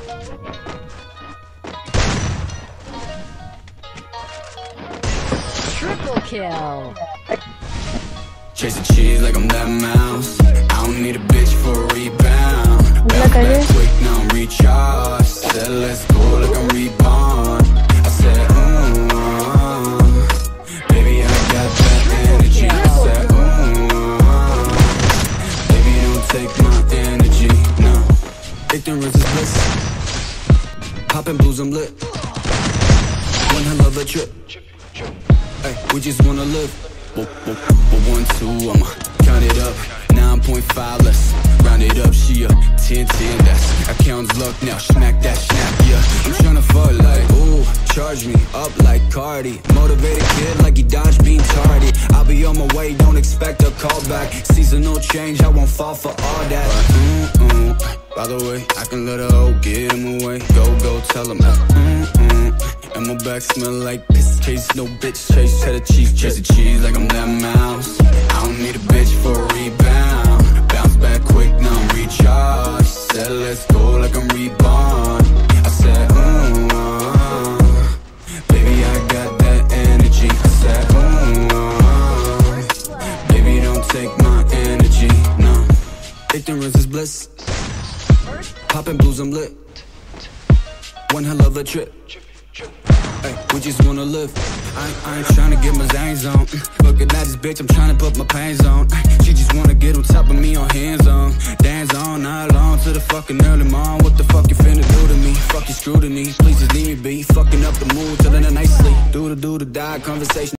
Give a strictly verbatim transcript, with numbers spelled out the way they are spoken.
Triple kill. Chasing cheese like I'm that mouse. I don't need a bitch for a rebound. Bounce back quick, now I'm recharged. Said let's go like I'm reborn. I said, ooh, uh, baby, I got that energy. I said, ooh, uh, baby, don't take my energy, no. Ignorance is bliss. Poppin' blues, I'm lit. One hell of a trip. Ay, we just wanna live. But one, two, I'ma count it up. Nine point five, let's round it up. She a ten, ten, that's account's luck now. Smack that, snap, yeah. I'm tryna fuck like, ooh, charge me up like Cardi. Motivated kid like he dodged being tardy. I'll be on my way, don't expect a call back. Seasonal change, I won't fall for all that. Mm, mm. By the way, I can let a hoe get him away. Go, go, tell him that. Mm, mm. And my back smell like piss. Chase no bitch, chase cheddar cheese. Chasing cheese like I'm that mouse. I don't need a bitch for a rebound. Bounce back quick, now I'm recharged. Said let's go like I'm reborn. I said, ooh, uh, baby, I got that energy. I said, ooh, uh, baby, don't take my energy, no. Ignorance is bliss. Poppin' blues, I'm lit. One hell of a trip. Ay, we just wanna live. I, I ain't tryna get my zangs on. Looking at this bitch, I'm tryna put my pains on. She just wanna get on top of me on hands on. Dance on, night long to the fucking early morn. What the fuck you finna do to me? Fuck your scrutiny. Please just leave me be. Fucking up the mood, telling her nicely. Do the do the die conversation.